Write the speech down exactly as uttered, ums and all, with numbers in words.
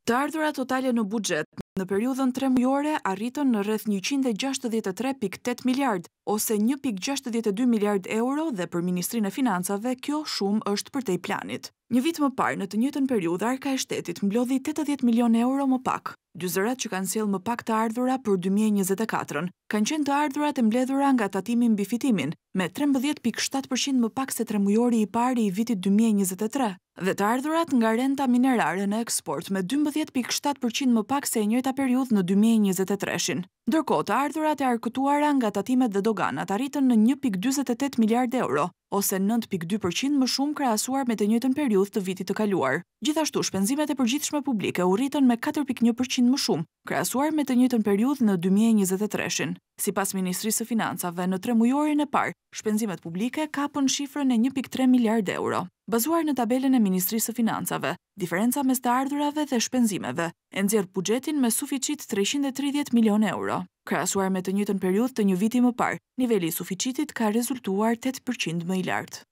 Të ardhurat totale në buxhet në periudhën tremujore arritën në rreth njëqind e gjashtëdhjetë e tre pikë tetë miliard ose një pikë gjashtëdhjetë e dy miliard euro dhe për Ministrinë e Financave kjo shumë është përtej planit. Një vit më parë, në të njëjtën periudhë, Arka e Shtetit mbledhi tetëdhjetë milionë euro më pak. Dy zërat që kanë sjellë më pak të ardhura për dy mijë e njëzet e katër kanë qenë të ardhurat e mbledhura nga tatimi mbi fitimin, me trembëdhjetë pikë shtatë përqind më pak se tremujori i parë i vitit dy mijë e njëzet e tre, dhe të ardhurat nga renta minerare në eksport me dymbëdhjetë pikë shtatë përqind më pak se e njëjta periudhë në dy mijë e njëzet e tre-shin. Ndërkohë, të ardhurat e arkëtuara nga tatimet dhe doganat arritën në një pikë dyzet e tetë miliard euro, ose nëntë pikë dy përqind më shumë krahasuar me të njëjtën periudhë të vitit të kaluar. Gjithashtu, shpenzimet e përgjithshme publike u rritën me katër pikë një përqind më shumë, krahasuar me të njëjtën periudhë në dy mijë e njëzet e tre-shin. Sipas Ministrisë së Financave, në tremujorin e parë, shpenzimet publike kapën shifrën e një pikë tre miliard euro. Bazuar në tabelën e Ministrisë së Financave, diferenca mes të ardhurave dhe shpenzimeve e nxjerr buxhetin me suficit treqind e tridhjetë milionë euro. Krahasuar me të njëjtën periudhë të një viti më parë, niveli i suficitit ka rezultuar tetë përqind më i lartë.